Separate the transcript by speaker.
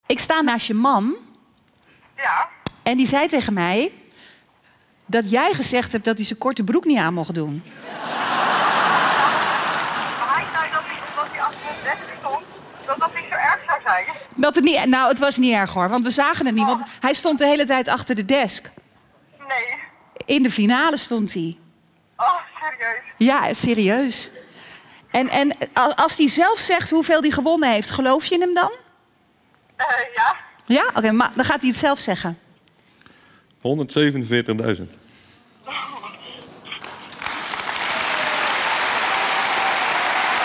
Speaker 1: Ik sta naast je man.
Speaker 2: Ja.
Speaker 1: En die zei tegen mij dat jij gezegd hebt dat hij zijn korte broek niet aan mocht doen.
Speaker 2: Maar hij zei dat hij, omdat hij achter het desk stond, dat dat niet zo erg zou zijn.
Speaker 1: Dat het niet, nou, het was niet erg hoor, want we zagen het niet. Want hij stond de hele tijd achter de desk.
Speaker 2: Nee.
Speaker 1: In de finale stond hij.
Speaker 2: Oh, serieus?
Speaker 1: Ja, serieus. En als hij zelf zegt hoeveel hij gewonnen heeft, geloof je hem dan?
Speaker 2: Ja.
Speaker 1: Ja? Oké, maar dan gaat hij het zelf zeggen.
Speaker 3: 147.000.